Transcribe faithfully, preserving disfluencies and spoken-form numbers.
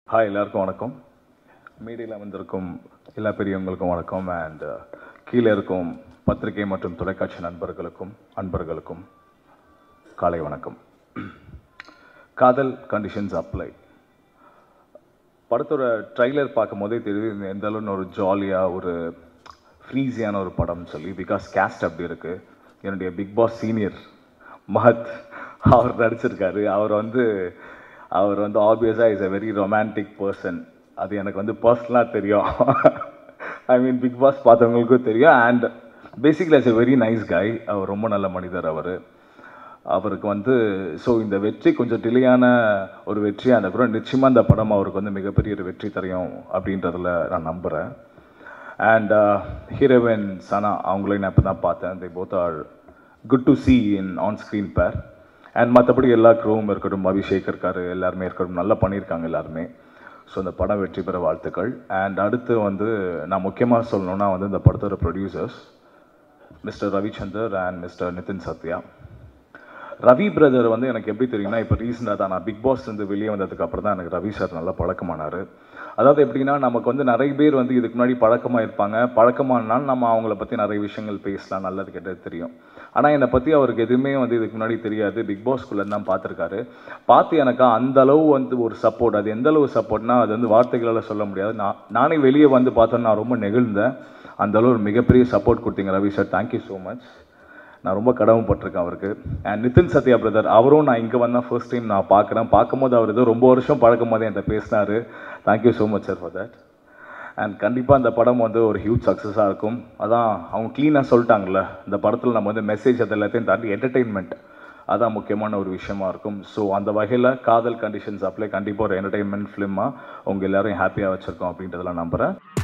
Hi, எல்லாருக்கும் வணக்கம். மீடியாவில் வந்திருக்கும் எல்லா பெரியவங்களுக்கும் வணக்கம். அண்ட் கீழே இருக்கும் பத்திரிகை மற்றும் தொலைக்காட்சி நண்பர்களுக்கும் அன்பர்களுக்கும் காலை வணக்கம். காதல் கண்டிஷன்ஸ் அப்ளை படத்தோட ட்ரைலர் பார்க்கும் போதே தெரியுது எந்த அளவுன்னு ஒரு ஜாலியாக ஒரு ஃப்ரீஸியான ஒரு படம்னு சொல்லி. பிகாஸ் கேஸ்ட் அப்படி இருக்குது. என்னுடைய பிக் பாஸ் சீனியர் மஹத் அவர் நடிச்சிருக்காரு. அவர் வந்து அவர் வந்து ஆப்வியஸாக is a very romantic person. அது எனக்கு வந்து பர்சனலாக தெரியும். ஐ மீன் பிக் பாஸ் பார்த்தவங்களுக்கும் தெரியும். And basically is a very nice guy. அவர் ரொம்ப நல்ல மனிதர். அவர் அவருக்கு வந்து ஸோ இந்த வெற்றி கொஞ்சம் டிலேயான ஒரு வெற்றியாக அந்த கூட நிச்சயமாக இந்த படம் அவருக்கு வந்து மிகப்பெரிய ஒரு வெற்றி தரையும் அப்படின்றதில் நான் நம்புகிறேன். அண்ட் ஹீரோயின் சனா அவங்களையும் நான் இப்போ தான் பார்த்தேன். They both are good to see in on screen pair. And மற்றபடி எல்லா க்ரூவும் இருக்கட்டும், அபிஷேக் இருக்காரு, எல்லாருமே இருக்கட்டும், நல்லா பண்ணியிருக்காங்க எல்லாருமே. ஸோ இந்த படம் வெற்றி பெற வாழ்த்துக்கள். அண்ட் அடுத்து வந்து நான் முக்கியமாக சொல்லணுன்னா வந்து இந்த படத்தோட producers mister Ravichandar and mister Nithin Sathya. Ravi brother வந்து எனக்கு எப்படி தெரியும்னா, இப்போ ரீசெண்டாக தான் நான் பிக் பாஸ் வந்து வெளியே வந்ததுக்கு அப்புறம் தான் எனக்கு ரவி சார் நல்லா பழக்கமானார். அதாவது எப்படின்னா, நமக்கு வந்து நிறைய பேர் வந்து இதுக்கு முன்னாடி பழக்கமாக இருப்பாங்க. பழக்கமானாலும் நம்ம அவங்கள பற்றி நிறைய விஷயங்கள் பேசலாம், நல்லது கெட்டது தெரியும். ஆனால் என்னை பற்றி அவருக்கு எதுவுமே வந்து இதுக்கு முன்னாடி தெரியாது. பிக் பாஸ்குள்ளே தான் பார்த்துருக்காரு. பார்த்து எனக்கு அந்த அளவு வந்து ஒரு சப்போர்ட். அது எந்த அளவு சப்போர்ட்னா அது வந்து வார்த்தைகளால் சொல்ல முடியாது. நான் நானே வெளியே வந்து பார்த்தோன்னு நான் ரொம்ப நெகிழ்ந்தேன். அந்தளவு ஒரு மிகப்பெரிய சப்போர்ட் கொடுத்தீங்க Ravi sir. Thank you so much. நான் ரொம்ப கடமைப்பட்டிருக்கேன் அவருக்கு. அண்ட் நிதின் சத்யா பிரதர், அவரும் நான் இங்கே வந்தால் ஃபர்ஸ்ட் டைம் நான் பார்க்குறேன். பார்க்கும்போது அவர் ஏதோ ரொம்ப வருஷம் பழக்கும் போது என்கிட்ட பேசினார். Thank you so much sir for that. And கண்டிப்பாக இந்த படம் வந்து ஒரு ஹியூஜ் சக்ஸஸாக இருக்கும். அதான் அவங்க க்ளீனாக சொல்லிட்டாங்கல்ல, இந்த படத்தில் நம்ம வந்து மெசேஜ் அது எல்லாத்தையும் தாண்டி என்டர்டெயின்மெண்ட் அதான் முக்கியமான ஒரு விஷயமா இருக்கும். ஸோ அந்த வகையில் காதல் கண்டிஷன்ஸ் அப்ளை கண்டிப்பாக ஒரு என்டர்டெயின்மெண்ட் ஃபிலிமாக உங்கள் எல்லோரும் ஹாப்பியாக வச்சுருக்கோம் அப்படின்றதெல்லாம் நம்புகிறேன்.